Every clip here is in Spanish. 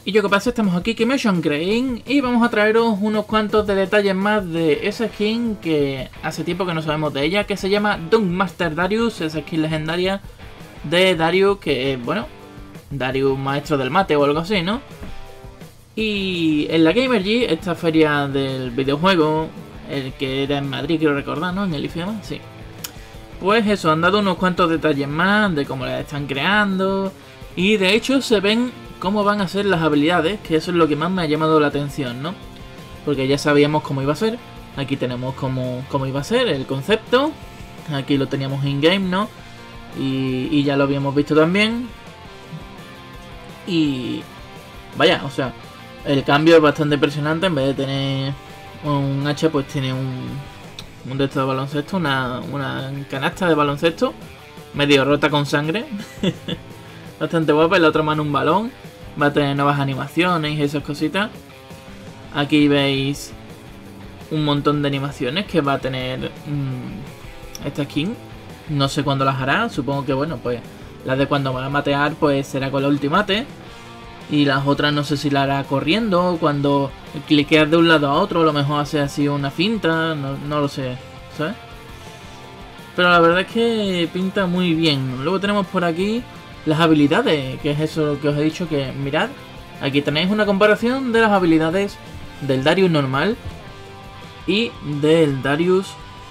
Y yo que pasa, estamos aquí, Kimation Crane, y vamos a traeros unos cuantos de detalles más de esa skin que hace tiempo que no sabemos de ella, que se llama Dungeon Master Darius, esa skin legendaria de Darius, que es, bueno, Darius maestro del mate o algo así, ¿no? Y en la Gamergy, esta feria del videojuego, el que era en Madrid, quiero recordar, ¿no? En el IFEMA, sí. Pues eso, han dado unos cuantos detalles más de cómo la están creando, y de hecho se ven cómo van a ser las habilidades, que eso es lo que más me ha llamado la atención, ¿no? Porque ya sabíamos cómo iba a ser. Aquí tenemos cómo iba a ser, el concepto. Aquí lo teníamos in-game, ¿no? Y ya lo habíamos visto también. Y vaya, o sea, el cambio es bastante impresionante. En vez de tener un hacha, pues tiene un de estos de baloncesto, una canasta de baloncesto, medio rota con sangre. Bastante guapa. En la otra mano un balón. Va a tener nuevas animaciones y esas cositas. Aquí veis un montón de animaciones que va a tener esta skin. No sé cuándo las hará. Supongo que, bueno, pues las de cuando va a matear pues será con la ultimate. Y las otras no sé si la hará corriendo. Cuando cliqueas de un lado a otro, a lo mejor hace así una finta. No lo sé, ¿sabes? Pero la verdad es que pinta muy bien. Luego tenemos por aquí las habilidades, que es eso que os he dicho, que mirad, aquí tenéis una comparación de las habilidades del Darius normal y del Darius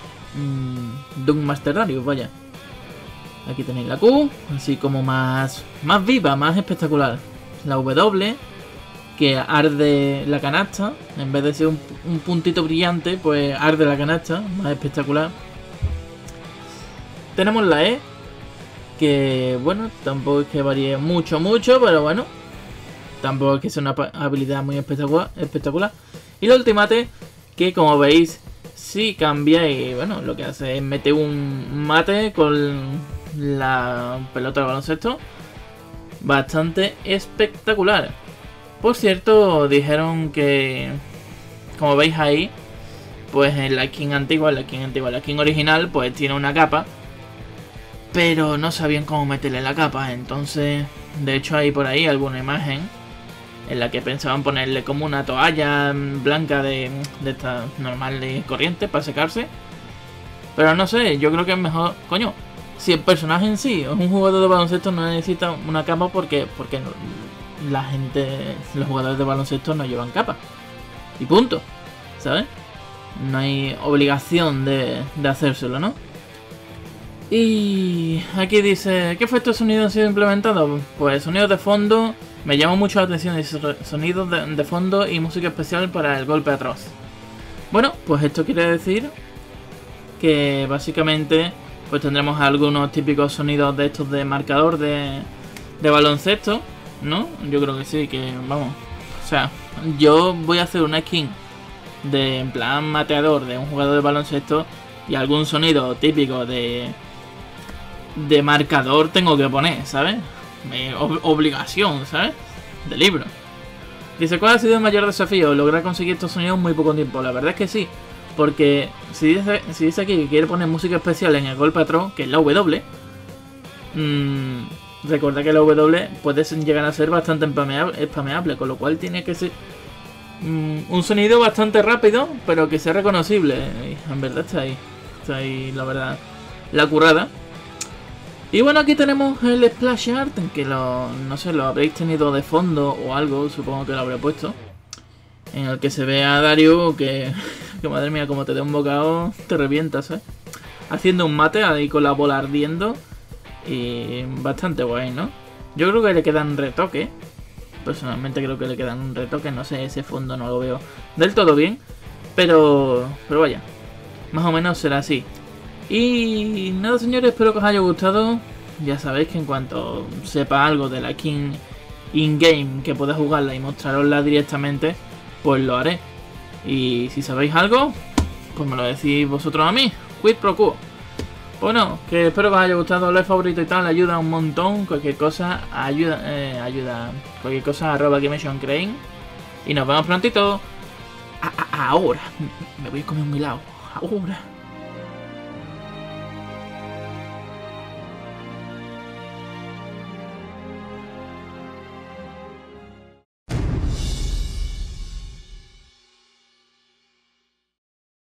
Dungeon Master Darius, vaya. Aquí tenéis la Q, así como más viva, más espectacular. La W, que arde la canasta, en vez de ser un puntito brillante, pues arde la canasta, más espectacular. Tenemos la E, que bueno, tampoco es que varíe mucho, pero bueno, tampoco es que sea una habilidad muy espectacular. Y la ultimate, que como veis, sí cambia y bueno, lo que hace es meter un mate con la pelota de baloncesto. Bastante espectacular. Por cierto, dijeron que, como veis ahí, pues en la skin antigua, la skin original, pues tiene una capa, pero no sabían cómo meterle la capa. Entonces, de hecho hay por ahí alguna imagen en la que pensaban ponerle como una toalla blanca de esta normal y corriente para secarse. Pero no sé, yo creo que es mejor, coño, si el personaje en sí es un jugador de baloncesto, no necesita una capa porque la gente, los jugadores de baloncesto no llevan capa. Y punto, ¿sabes? No hay obligación de hacérselo, ¿no? Y aquí dice, ¿qué efectos de sonido han sido implementados? Pues sonidos de fondo, me llama mucho la atención, sonidos de fondo y música especial para el golpe atroz. Bueno, pues esto quiere decir que básicamente pues tendremos algunos típicos sonidos de estos de marcador de baloncesto, ¿no? Yo creo que sí, que vamos, o sea, yo voy a hacer una skin de en plan mateador de un jugador de baloncesto y algún sonido típico de marcador tengo que poner, ¿sabes? Obligación, ¿sabes? De libro. Dice, ¿cuál ha sido el mayor desafío? Lograr conseguir estos sonidos en muy poco tiempo. La verdad es que sí, porque si dice aquí que quiere poner música especial en el golpe atroz, que es la W, recuerda que la W puede llegar a ser bastante spameable, con lo cual tiene que ser un sonido bastante rápido, pero que sea reconocible. Y en verdad está ahí la verdad, la currada. Y bueno, aquí tenemos el splash art, que no sé, lo habréis tenido de fondo o algo, supongo que lo habré puesto, en el que se ve a Darius que madre mía, como te dé un bocado te revientas, ¿eh? Haciendo un mate ahí con la bola ardiendo. Y bastante guay, ¿no? Yo creo que le quedan retoques. Personalmente creo que le quedan un retoque. No sé, ese fondo no lo veo del todo bien, pero vaya, más o menos será así. Y nada, señores, espero que os haya gustado. Ya sabéis que en cuanto sepa algo de la skin in-game que pueda jugarla y mostrarosla directamente, pues lo haré. Y si sabéis algo, pues me lo decís vosotros a mí. Quid pro quo. Bueno, que espero que os haya gustado, like, favorito y tal, ayuda un montón. Cualquier cosa ayuda, cualquier cosa @KimationCrane. Y nos vemos prontito. Ahora me voy a comer un helado. Ahora.